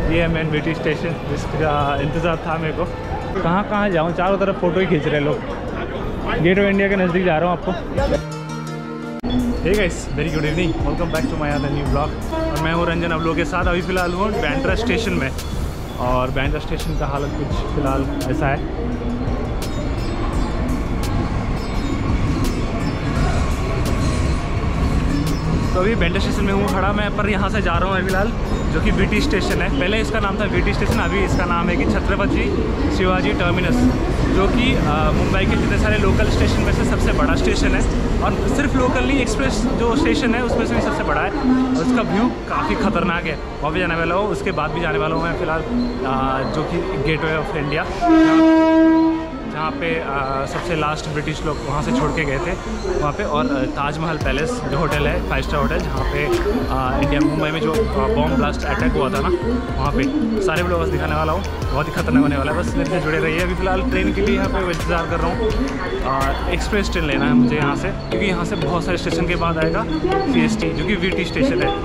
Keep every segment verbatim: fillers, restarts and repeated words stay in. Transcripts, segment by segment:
ये है main BT station जिसका इंतज़ार था मेरे को। कहाँ कहाँ जाऊँ, चारों तरफ फ़ोटो ही खींच रहे लोग। गेट ऑफ इंडिया के नज़दीक जा रहा हूँ आपको। Hey guys, very good evening, welcome back to my other new blog. और मैं हूँ रंजन, आप लोगों के साथ। अभी फ़िलहाल हूँ बैंड्रा स्टेशन में, और बैंड्रा स्टेशन का हालत कुछ फ़िलहाल ऐसा है। तो अभी बैंड्रा स्टेशन में हूँ खड़ा मैं, पर यहाँ से जा रहा हूँ फ़िलहाल, जो कि बीटी स्टेशन है। पहले इसका नाम था बीटी स्टेशन, अभी इसका नाम है कि छत्रपति शिवाजी टर्मिनस, जो कि मुंबई के जितने सारे लोकल स्टेशन में से सबसे बड़ा स्टेशन है। और सिर्फ लोकल नहीं, एक्सप्रेस जो स्टेशन है उसमें से भी सबसे बड़ा है। और उसका व्यू काफ़ी ख़तरनाक है। वहाँ भी जाने वाला हूँ, उसके बाद भी जाने वाला हूँ मैं फ़िलहाल, जो कि गेटवे ऑफ इंडिया, जहाँ पे आ, सबसे लास्ट ब्रिटिश लोग वहाँ से छोड़ के गए थे वहाँ पे। और ताजमहल पैलेस जो होटल है, फाइव स्टार होटल, जहाँ पे आ, इंडिया मुंबई में जो बॉम्ब ब्लास्ट अटैक हुआ था ना, वहाँ पे सारे लोग बस दिखाने वाला हूँ। बहुत ही खतरनाक होने वाला है, बस मेरे से जुड़े रहिए। अभी फ़िलहाल ट्रेन के लिए यहाँ पे इंतज़ार कर रहा हूँ, और एक्सप्रेस ट्रेन लेना है मुझे यहाँ से, क्योंकि यहाँ से बहुत सारे स्टेशन के बाद आएगा सी एस टी, जो कि वी टी स्टेशन है।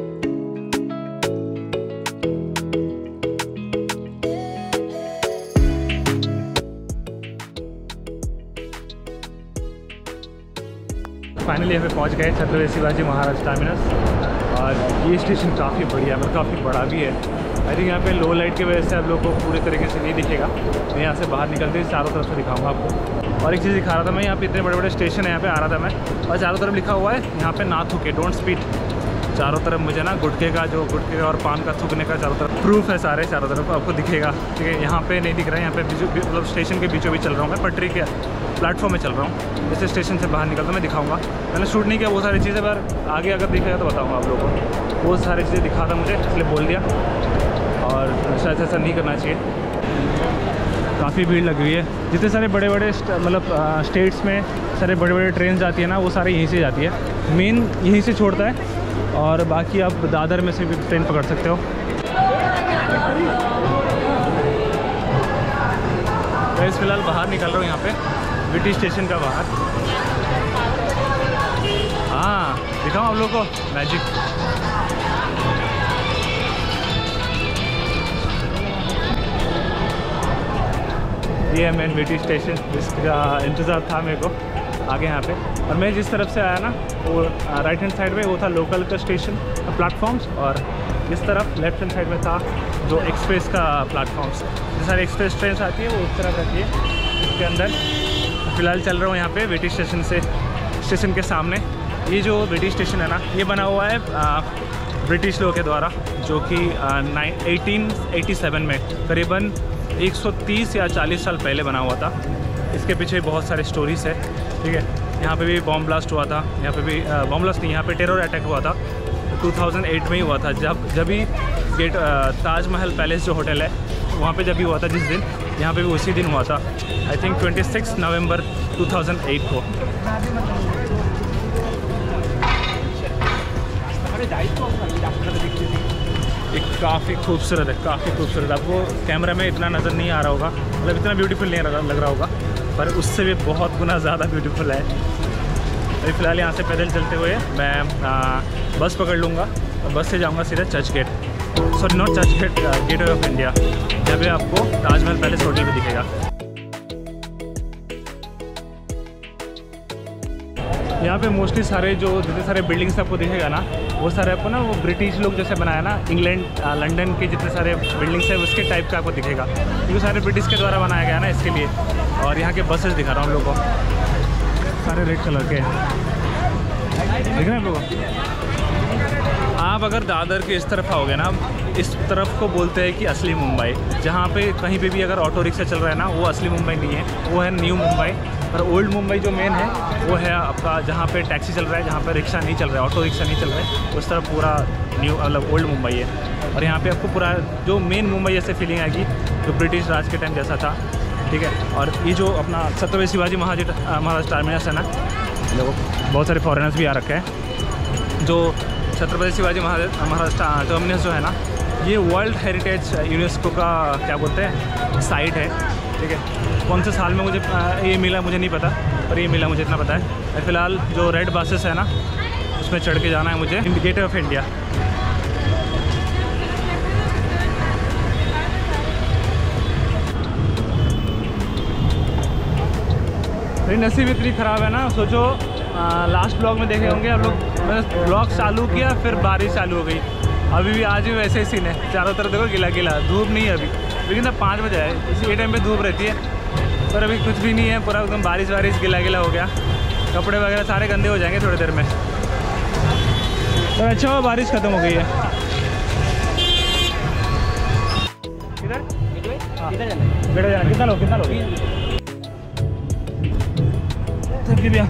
फाइनली यहाँ पे पहुँच गए, छत्रपति शिवाजी महाराज टर्मिनस। और ये स्टेशन काफ़ी बढ़िया है, काफ़ी बड़ा भी है। आई थिंक यहाँ पे लो लाइट की वजह से आप लोग को पूरे तरीके से नहीं दिखेगा। मैं यहाँ से बाहर निकलते ही चारों तरफ से दिखाऊंगा आपको। और एक चीज़ दिखा रहा था मैं, यहाँ पे इतने बड़े बड़े स्टेशन है, यहाँ पे आ रहा था मैं, और चारों तरफ लिखा हुआ है यहाँ पे ना थूके, डोंट स्पीड। चारों तरफ मुझे ना गुटके का, जो गुटके का और पान का थूकने का चारों तरफ प्रूफ है, सारे चारों तरफ आपको दिखेगा। ठीक है, यहाँ पे नहीं दिख रहा है, यहाँ पे मतलब स्टेशन के बीचों बीच चल रहा हूँ मैं, पटरी के प्लेटफॉर्म में चल रहा हूँ। जैसे स्टेशन से बाहर निकलता मैं दिखाऊंगा। मैंने शूट नहीं किया वो सारी चीज़ें, पर आगे अगर दिखेगा तो बताऊँगा आप लोगों को। वो सारी चीज़ें दिखा था मुझे, इसलिए बोल दिया, और शायद ऐसा नहीं करना चाहिए। काफ़ी भीड़ लगी हुई है। जितने सारे बड़े बड़े मतलब स्टेट्स में सारे बड़े बड़े ट्रेन जाती है ना, वो सारे यहीं से जाती है। मेन यहीं से छोड़ता है, और बाकी आप दादर में से भी ट्रेन पकड़ सकते हो। मैं इस फिलहाल बाहर निकल रहा हूँ यहाँ पे, बीटी स्टेशन का बाहर। हाँ, दिखाऊँ आप लोगों को मैजिक। ये है मेन बीटी स्टेशन जिसका इंतज़ार था मेरे को आगे यहाँ पे। और मैं जिस तरफ से आया ना, वो राइट हैंड साइड में वो था लोकल का स्टेशन प्लेटफॉर्म्स, और इस तरफ लेफ्ट हैंड साइड में था जो एक्सप्रेस का प्लेटफॉर्म्स। जो सारी एक्सप्रेस ट्रेन आती है वो उस तरफ रहती है। इसके अंदर फ़िलहाल चल रहा हूँ यहाँ पे बीटी स्टेशन से, स्टेशन के सामने। ये जो बीटी स्टेशन है ना, ये बना हुआ है आ, ब्रिटिश लोगों के द्वारा, जो कि एटीन एटी सेवन में करीबन एक सौ तीस या चालीस साल पहले बना हुआ था। इसके पीछे बहुत सारे स्टोरीज़ है। ठीक है, यहाँ पे भी बॉम्ब ब्लास्ट हुआ था, यहाँ पे भी बॉम्ब ब्लास्ट नहीं, यहाँ पे टेरर अटैक हुआ था दो हज़ार आठ में ही हुआ था, जब जब भी गेट ताजमहल पैलेस जो होटल है वहाँ पे जब भी हुआ था, जिस दिन यहाँ पे भी उसी दिन हुआ था। आई थिंक छब्बीस नवंबर दो हज़ार आठ को। एक काफ़ी खूबसूरत है, काफ़ी खूबसूरत। आपको कैमरा में इतना नज़र नहीं आ रहा होगा, मतलब इतना ब्यूटीफुल नहीं लग रहा होगा, पर उससे भी बहुत गुना ज़्यादा ब्यूटीफुल है। अभी फ़िलहाल यहाँ से पैदल चलते हुए मैं आ, बस पकड़ लूँगा, और बस से जाऊँगा सीधा Churchgate, sorry not Churchgate, Gateway of India, जहाँ पे आपको ताजमहल पैलेस होटल भी दिखेगा। यहाँ पे मोस्टली सारे जो जितने सारे बिल्डिंग्स आपको दिखेगा ना, वो सारे आपको ना वो ब्रिटिश लोग जैसे बनाया ना, इंग्लैंड लंदन के जितने सारे बिल्डिंग्स है उसके टाइप का आपको दिखेगा, क्योंकि सारे ब्रिटिश के द्वारा बनाया गया ना, इसके लिए। और यहाँ के बसेस दिखा रहा हूँ हम लोगों को, सारे रेड कलर के दिख रहे हैं आप लोगों को। आप अगर दादर के इस तरफ आओगे ना, इस तरफ को बोलते हैं कि असली मुंबई। जहाँ पे कहीं पे भी अगर ऑटो रिक्शा चल रहा है ना, वो असली मुंबई नहीं है, वो है न्यू मुंबई। और ओल्ड मुंबई जो मेन है वो है आपका, जहाँ पे टैक्सी चल रहा है, जहाँ पे रिक्शा नहीं चल रहा है, ऑटो रिक्शा नहीं चल रहा है, उस तरफ पूरा न्यू मतलब ओल्ड मुंबई है। और यहाँ पे आपको पूरा जो मेन मुंबई जैसे फीलिंग आएगी, जो ब्रिटिश राज के टाइम जैसा था। ठीक है, और ये जो अपना छत्रपति शिवाजी महाराज महाराज टर्मिनस है ना, देखो बहुत सारे फॉरेनर्स भी आ रखे हैं। जो छत्रपति शिवाजी महाराज महाराज टर्मिनस जो है ना, ये वर्ल्ड हेरिटेज यूनेस्को का क्या बोलते हैं साइट है। ठीक है, कौन से साल में मुझे ये मिला मुझे नहीं पता, पर ये मिला मुझे इतना पता है। फ़िलहाल जो रेड बसेस है ना, उसमें चढ़ के जाना है मुझे गेटवे ऑफ इंडिया। मेरी नसीब इतनी ख़राब है ना, सोचो लास्ट ब्लॉग में देखे होंगे आप लोग, मैंने ब्लॉग चालू किया फिर बारिश चालू हो गई। अभी भी आज भी वैसे ही सीन है, चारों तरफ देखो गिला गिला, धूप नहीं है अभी, लेकिन अब पाँच बजे है, इसी टाइम पे धूप रहती है, पर अभी कुछ भी नहीं है, पूरा एकदम बारिश वारिश गिला गिला हो गया, कपड़े वगैरह सारे गंदे हो जाएंगे थोड़ी देर में। पर अच्छा हुआ बारिश ख़त्म हो गई है। किधर किधर जाना बेटा जाना, कितना लोग कितना लोग थक गया।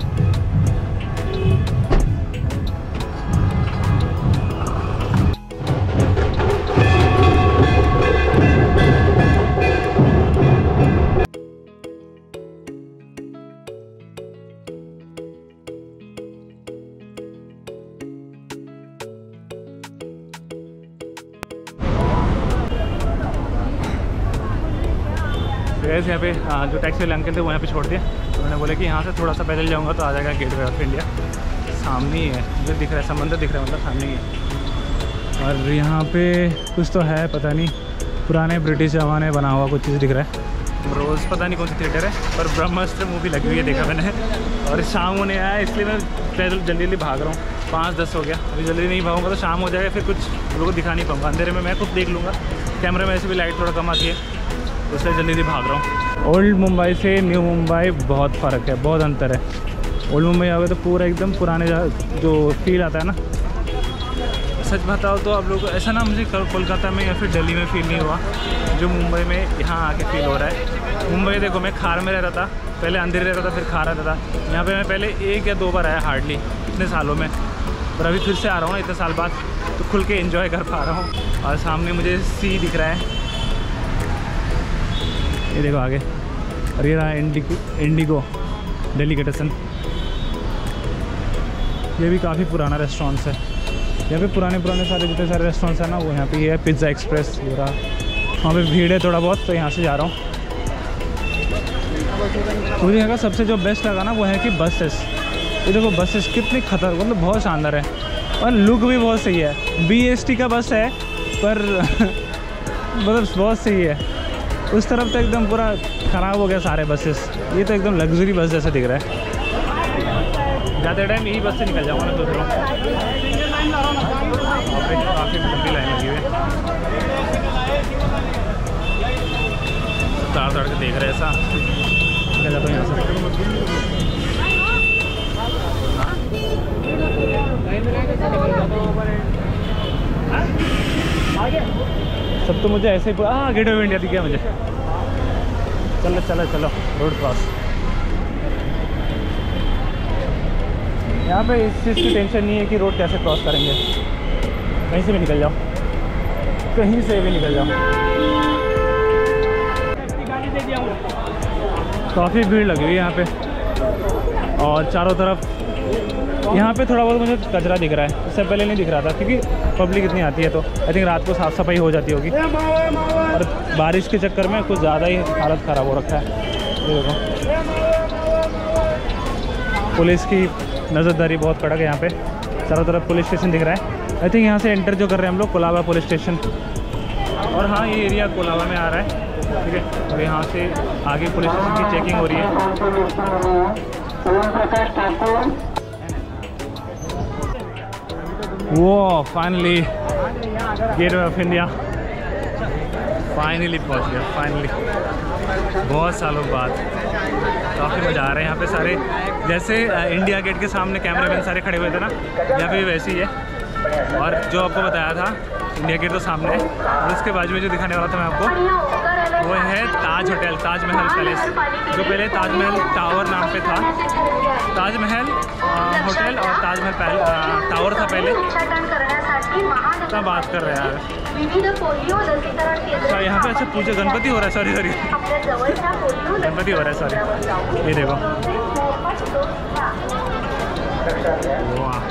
यहाँ पे जो टैक्सी वाले अंकल थे वो यहाँ पे छोड़ दिए, उन्होंने बोले कि यहाँ से थोड़ा सा पैदल जाऊँगा तो आ जाएगा गेटवे ऑफ इंडिया, सामने ही है, मुझे दिख रहा है समंदर दिख रहा है, मतलब सामने ही है। और यहाँ पे कुछ तो है पता नहीं, पुराने ब्रिटिश ज़माने बना हुआ कुछ चीज़ दिख रहा है। रोज़ पता नहीं कौन सी थिएटर है, पर ब्रह्मास्त्र मूवी लगी हुई है, देखा मैंने। और शाम होने आया इसलिए मैं पैदल जल्दी जल्दी भाग रहा हूँ, पाँच दस हो गया, अभी जल्दी नहीं भागूंगा तो शाम हो जाएगा, फिर कुछ लोगों को दिखा नहीं पाऊँगा, अंधेरे में मैं खुद देख लूँगा, कैमरे में ऐसे भी लाइट थोड़ा कम आती है, उससे जल्दी जल्दी भाग रहा हूँ। ओल्ड मुंबई से न्यू मुंबई बहुत फ़र्क है, बहुत अंतर है। ओल्ड मुंबई आओगे तो पूरा एकदम पुराने जो फील आता है ना, सच बताओ तो आप लोग को ऐसा ना मुझे कोलकाता में या फिर दिल्ली में फ़ील नहीं हुआ जो मुंबई में यहाँ आके फ़ील हो रहा है। मुंबई देखो मैं खार में रह रहा था, पहले अंधेरे रह रहा था, फिर खार रहता था। यहाँ पे मैं पहले एक या दो बार आया हार्डली इतने सालों में, पर अभी फिर से आ रहा हूँ इतने साल बाद, तो खुल के एंजॉय कर पा रहा हूँ। और सामने मुझे सी दिख रहा है, ये देखो आगे, और ये रहा इंडिगो इंडिगो डेलिकेटेसन। ये भी काफ़ी पुराना रेस्टोरेंट्स है, यहाँ पे पुराने पुराने सारे जितने सारे रेस्टोरेंट्स हैं ना वो यहाँ पे ये है। पिज़्ज़ा एक्सप्रेस ये रहा, वहाँ पे भीड़ है थोड़ा बहुत, तो यहाँ से जा रहा हूँ। मुझे यहाँ का सबसे जो बेस्ट लगा ना वो है कि बसेस, ये देखो बसेस कितनी खतर मतलब बहुत शानदार है, और लुक भी बहुत सही है। बी एस टी का बस है पर मतलब बहुत सही है। उस तरफ तो एकदम पूरा ख़राब हो गया सारे बसेस, ये तो एकदम लग्जरी बस जैसा दिख रहा है। ज़्यादा टाइम यही बस से निकल जाऊँगा मैं सोच रहा हूँ, काफ़ी लंबी लाइन लगी हुई है, ताड़ ताड़ के देख रहे ऐसा क्या जाता हूँ यहाँ से। सब तो मुझे ऐसे ही हाँ गेट ऑफ इंडिया दिख गया मुझे। चलो चलो चलो रोड क्रॉस। यहाँ पे इस चीज़ की टेंशन नहीं है कि रोड कैसे क्रॉस करेंगे, कहीं से भी निकल जाओ, कहीं से भी निकल जाओ। काफ़ी भीड़ लगी हुई है यहाँ पे, और चारों तरफ यहाँ पे थोड़ा बहुत मुझे कचरा दिख रहा है, इससे पहले नहीं दिख रहा था क्योंकि पब्लिक इतनी आती है, तो आई थिंक रात को साफ़ सफाई हो जाती होगी। और बारिश के चक्कर में कुछ ज़्यादा ही हालत ख़राब हो रखा है। ये देखो पुलिस की नज़रदारी बहुत कड़क है यहाँ पे, चारों तरफ पुलिस स्टेशन दिख रहा है। आई थिंक यहाँ से एंटर जो कर रहे हैं हम लोग कोलाबा पुलिस स्टेशन, और हाँ ये एरिया कोलाबा में आ रहा है, ठीक है। और यहाँ से आगे पुलिस स्टेशन की चेकिंग हो रही है। वो finally gate of India finally पहुँच गया, फाइनली बहुत सालों बाद। काफ़ी मज़ा आ रहा है यहाँ पे। सारे जैसे इंडिया गेट के सामने कैमरामैन सारे खड़े हुए थे ना, यहाँ पे भी वैसे ही है। और जो आपको बताया था इंडिया गेट तो सामने है, और उसके बाजू में जो दिखाने वाला था मैं आपको, वो है ताज होटल, ताजमहल पैलेस, जो पहले ताजमहल टावर नाम पे था। ताजमहल होटल और ताजमहल टावर था पहले, क्या बात कर रहे हैं यार। अच्छा यहाँ पे अच्छा पूजा गणपति हो रहा है, सॉरी सॉरी गणपति हो रहा है, सॉरी। ये देखो वाह,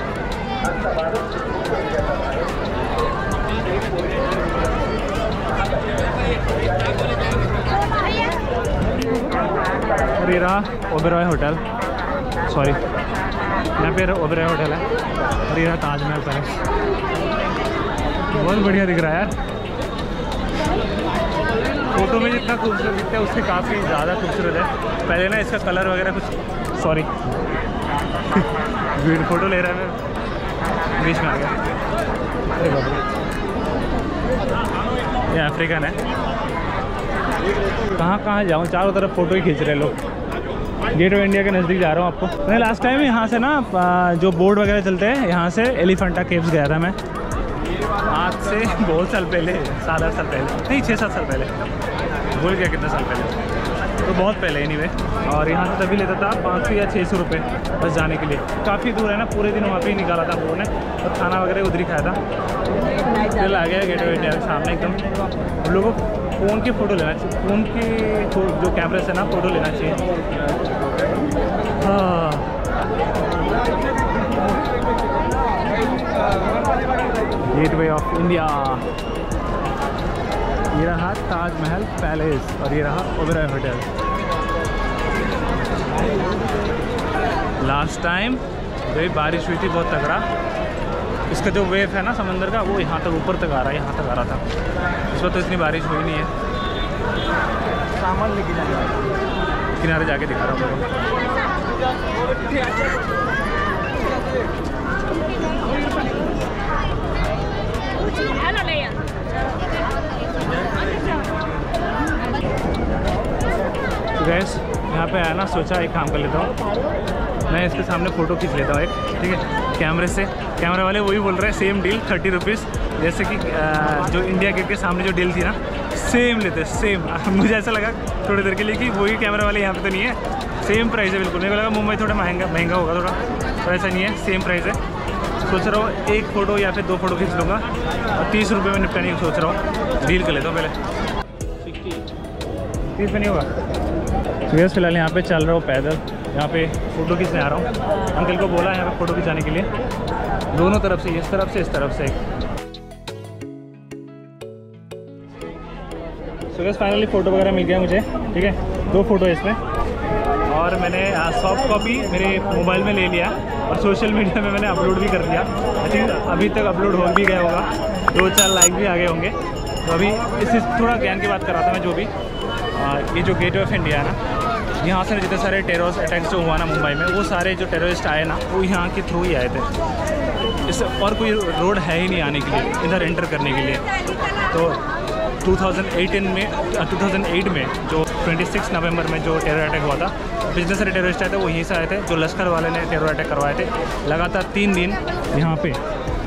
ये रहा ओबेरॉय होटल, सॉरी यहाँ पे ओबेरॉय होटल है, और ये रहा ताजमहल पैलेस। बहुत बढ़िया दिख रहा है यार, फोटो में जितना खूबसूरत दिखता है उससे काफ़ी ज़्यादा खूबसूरत है। पहले ना इसका कलर वगैरह कुछ सॉरी वीडियो फोटो ले रहा है, मैं बीच में आ गया। अरे बाबा, ये अफ्रीकन है। कहाँ कहाँ जाऊँ, चारों तरफ फ़ोटो ही खींच रहे लोग। गेट ऑफ इंडिया के नज़दीक जा रहा हूँ आपको। मैं लास्ट टाइम यहाँ से ना जो बोर्ड वगैरह चलते हैं, यहाँ से एलिफेंटा केव्स गया था मैं, आज से बहुत साल पहले, सात आठ साल पहले, नहीं छः सात साल पहले, भूल गया कितने साल पहले, तो बहुत पहले एनीवे। और यहाँ से तभी लेता था पाँच सौ या छः सौ रुपये बस जाने के लिए। काफ़ी दूर है ना, पूरे दिन वहाँ पे ही निकाला था हम लोगों ने, और खाना वगैरह उधर ही खाया था। चल आ गया गेट ऑफ इंडिया के सामने एकदम। हम लोगों को फ़ोन की फ़ोटो लेना चाहिए, फ़ोन की जो कैमरे से ना फ़ोटो लेना चाहिए। हाँ, गेटवे ऑफ इंडिया। ये रहा ताजमहल पैलेस और ये रहा ओबेरॉय होटल। लास्ट टाइम भाई बारिश हुई थी बहुत तगड़ा, इसका जो वेव है ना समंदर का, वो यहाँ तक ऊपर तक आ रहा है, यहाँ तक आ रहा था। इस वक्त तो इतनी बारिश हुई नहीं है। सामान लेके जाना, किनारे जाके दिखा रहा हूँ। गैस यहाँ पे आया ना, सोचा एक काम कर लेता हूँ, मैं इसके सामने फ़ोटो खींच लेता हूँ एक, ठीक है, कैमरे से। कैमरे वाले वही बोल रहे हैं सेम डील थर्टी रुपीज़, जैसे कि जो इंडिया गेट के सामने जो डील थी ना, सेम लेते सेम। मुझे ऐसा लगा थोड़ी देर के लिए कि वही कैमरा वाले यहाँ पे तो नहीं है, सेम प्राइस है बिल्कुल। मेरे को लगा मुंबई थोड़ा महंगा महंगा होगा थोड़ा, तो ऐसा नहीं है, सेम प्राइस है। सोच रहा हूँ एक फ़ोटो या फिर दो फोटो खींच लूँगा और तीस रुपये में निपटाने की सोच रहा हूँ। डील कर लेता हूँ पहले, तीस में नहीं होगा। तो फिलहाल यहाँ पे चल रहा हूँ पैदल, यहाँ पे फ़ोटो खींचने आ रहा हूँ। अंकल को बोला यहाँ पे फ़ोटो खिंचाने के लिए, दोनों तरफ से, इस तरफ से इस तरफ से। सो गाइस फाइनली फ़ोटो वगैरह मिल गया मुझे, ठीक है, दो फ़ोटो इसमें। और मैंने सॉफ्ट कॉपी मेरे मोबाइल में ले लिया और सोशल मीडिया में मैंने अपलोड भी कर दिया। आई थिंक अभी तक अपलोड हो भी गया होगा, दो चार लाइक भी आ गए होंगे। तो अभी इससे थोड़ा ज्ञान की बात कर रहा था मैं, जो भी आ, ये जो गेट ऑफ इंडिया है ना, यहाँ से जितने सारे टेररिस्ट अटैक्स जो हुआ ना मुंबई में, वो सारे जो टेररिस्ट आए ना, वो यहाँ के थ्रू ही आए थे। इस और कोई रोड है ही नहीं आने के लिए, इधर एंटर करने के लिए। तो टू थाउजेंड एटीन में टू थाउजेंड एट में जो छब्बीस नवंबर में जो टेरर अटैक हुआ था, जितने सारे टेररिस्ट आए थे वो यहीं से आए थे, जो लश्कर वाले ने टेरर अटैक करवाए थे। लगातार तीन दिन यहाँ पे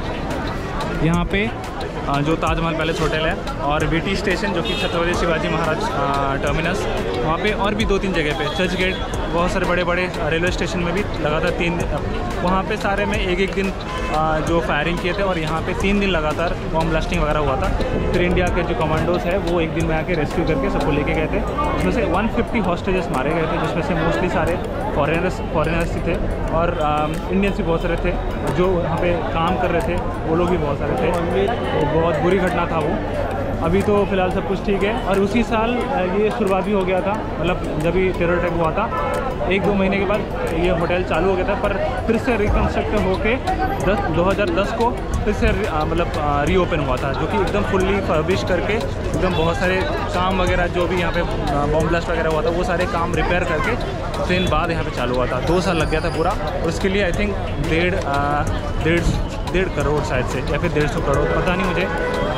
यहाँ पे जो ताजमहल पैलेस होटल है और वीटी स्टेशन जो कि छत्रपति शिवाजी महाराज टर्मिनस, वहाँ पे और भी दो तीन जगह पे, चर्च गेट, बहुत सारे बड़े बड़े रेलवे स्टेशन में भी लगातार तीन दिन वहाँ पे सारे में एक एक दिन जो फायरिंग किए थे। और यहाँ पे तीन दिन लगातार बॉम्ब ब्लास्टिंग वगैरह हुआ था। फिर इंडिया के जो कमांडोज है वो एक दिन में आके रेस्क्यू करके सबको लेके गए थे। उसमें से एक सौ पचास हॉस्टेजेस मारे गए थे, जिसमें से मोस्टली सारे फॉरेनर्स फॉरेनर्स ही थे और इंडियंस भी बहुत सारे थे। जो यहाँ पे काम कर रहे थे वो लोग भी बहुत सारे थे। तो बहुत बुरी घटना था वो। अभी तो फ़िलहाल सब कुछ ठीक है। और उसी साल ये शुरुआत भी हो गया था, मतलब जब भी टेरर अटैक हुआ था एक दो महीने के बाद ये होटल चालू हो गया था, पर फिर से रिकन्स्ट्रक्ट होके दस दो हज़ार दस को फिर से मतलब रीओपन हुआ था, जो कि एकदम फुल्ली फर्बिश करके एकदम बहुत सारे काम वगैरह जो भी यहाँ पे बॉम्ब ब्लास्ट वगैरह हुआ था वो सारे काम रिपेयर करके दिन बाद यहाँ पे चालू हुआ था। दो साल लग गया था पूरा। उसके लिए आई थिंक डेढ़ डेढ़ डेढ़ करोड़ शायद से, या फिर डेढ़ सौ करोड़, पता नहीं मुझे,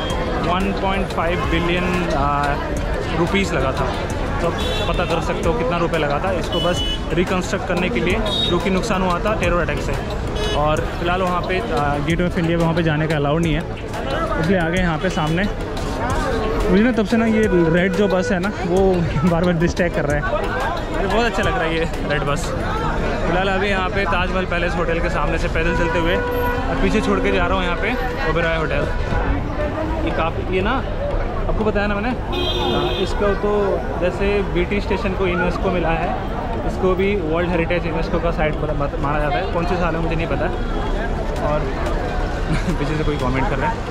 one point five billion rupees लगा था। तो पता कर सकते हो कितना रुपए लगा था इसको बस रिकन्स्ट्रक्ट करने के लिए, जो कि नुकसान हुआ था टेरर अटैक से। और फिलहाल वहाँ पे गेट ऑफ इंडिया वहाँ पे जाने का अलाउड नहीं है, इसलिए आ गए यहाँ पे सामने। मुझे ना तब से ना ये रेड जो बस है ना वो बार बार डिस्ट्रैक्ट कर रहा है, मुझे बहुत अच्छा लग रहा है ये रेड बस। फिलहाल अभी यहाँ पे ताजमहल पैलेस होटल के सामने से पैदल चलते हुए और पीछे छोड़ के जा रहा हूँ यहाँ पे ओबेरॉय होटल। ये काफ़ी, ये ना आपको बताया ना मैंने, इसको तो जैसे बीटी स्टेशन को यूनेस्को मिला है, इसको भी वर्ल्ड हेरिटेज यूनेस्को का साइट माना जाता है। कौन से साल है मुझे नहीं पता। और पीछे से कोई कमेंट कर रहा है।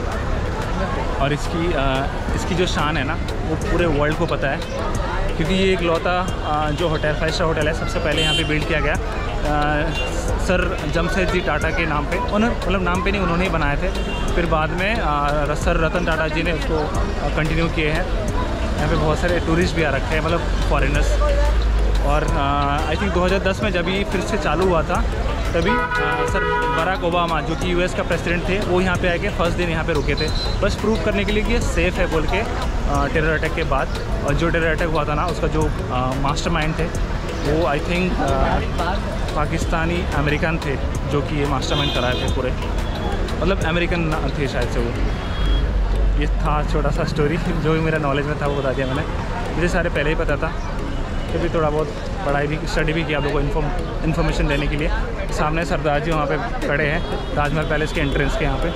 और इसकी आ, इसकी जो शान है ना वो पूरे वर्ल्ड को पता है, क्योंकि ये एक लौता जो होटल फाइव स्टार होटल है, सबसे पहले यहाँ पे बिल्ड किया गया आ, सर जमशेदजी टाटा के नाम पे। उन्होंने मतलब नाम पे नहीं, उन्होंने ही बनाए थे। फिर बाद में आ, सर रतन टाटा जी ने उसको कंटिन्यू किए हैं। यहाँ पे बहुत सारे टूरिस्ट भी आ रखे हैं, मतलब फॉरेनर्स। और आई थिंक दो हज़ार दस में जब ये फिर से चालू हुआ था तभी आ, सर बराक ओबामा जो कि यूएस का प्रेसिडेंट थे वो यहाँ पे आके फर्स्ट दिन यहाँ पे रुके थे, बस प्रूव करने के लिए कि ये सेफ़ है बोल के टेरर अटैक के बाद। और जो टेरर अटैक हुआ था ना उसका जो मास्टरमाइंड थे वो आई थिंक पाकिस्तानी अमेरिकन थे जो कि ये मास्टरमाइंड कराए थे पूरे, मतलब अमेरिकन थे शायद से वो। ये था छोटा सा स्टोरी जो भी मेरा नॉलेज में था वो बता दिया मैंने, मुझे सारे पहले ही पता था, फिर भी थोड़ा बहुत पढ़ाई भी स्टडी भी किया आप लोगों को इन्फॉर्म इन्फॉर्मेशन देने के लिए। सामने सरदार जी वहाँ पे खड़े हैं ताजमहल पैलेस के एंट्रेंस के यहाँ पे।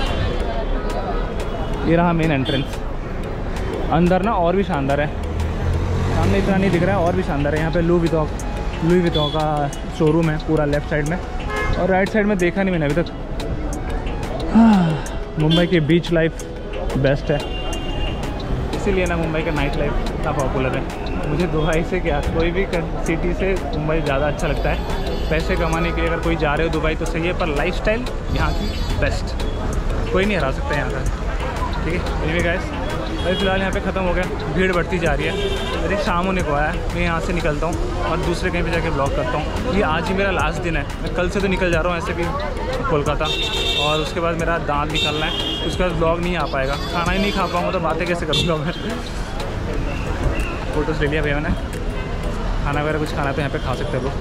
ये रहा मेन एंट्रेंस, अंदर ना और भी शानदार है, सामने इतना नहीं दिख रहा है और भी शानदार है। यहाँ पे लुई विटॉन लुई विटॉन का शोरूम है पूरा लेफ्ट साइड में, और राइट साइड में देखा नहीं मैंने अभी तक। मुंबई की बीच लाइफ बेस्ट है, इसीलिए ना मुंबई का नाइट लाइफ इतना पॉपुलर है। मुझे दुबई से क्या कोई भी सिटी से मुंबई ज़्यादा अच्छा लगता है। पैसे कमाने के लिए अगर कोई जा रहे हो दुबई तो सही है, पर लाइफस्टाइल यहाँ की बेस्ट, कोई नहीं हरा सकता यहाँ का। ठीक है एनीवे गाइस, अभी फ़िलहाल यहाँ पे ख़त्म हो गया, भीड़ बढ़ती जा रही है। अरे शाम होने को आया, मैं यहाँ से निकलता हूँ और दूसरे कहीं पे जाके ब्लॉग करता हूँ। ये आज ही मेरा लास्ट दिन है, मैं कल से तो निकल जा रहा हूँ ऐसे भी कोलकाता, और उसके बाद मेरा दांत निकलना है, उसके बाद ब्लॉग नहीं आ पाएगा, खाना ही नहीं खा पाऊँगा तो बातें कैसे करूँगा मैं। फ़ोटोज़ ले लिया भैया मैंने, खाना वगैरह कुछ खाना तो यहाँ पे खा सकते हैं लोग।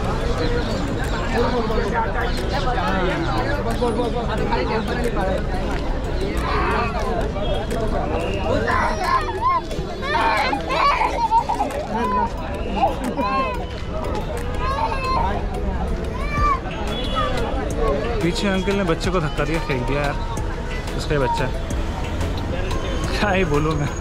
पीछे अंकल ने बच्चे को धक्का दिया, फेंक दिया यार, उसका ही बच्चा है, क्या ही बोलूँ मैं।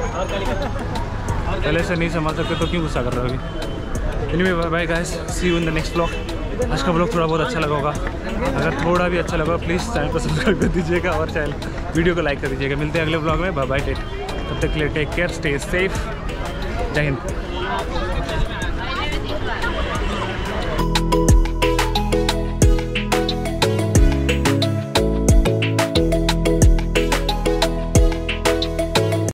पहले से नहीं समझ सकते तो क्यों गुस्सा कर रहे हो अभी। Anyway bye bye guys, see you in the next blog. आज का ब्लॉग थोड़ा बहुत अच्छा लगा होगा, अगर थोड़ा भी अच्छा लगा प्लीज़ चैनल को सब्सक्राइब कर दीजिएगा और चैनल वीडियो को लाइक कर दीजिएगा। मिलते हैं अगले ब्लॉग में, बाय बाय टेक, तब तक के लिए टेक केयर, स्टे सेफ, जय हिंद।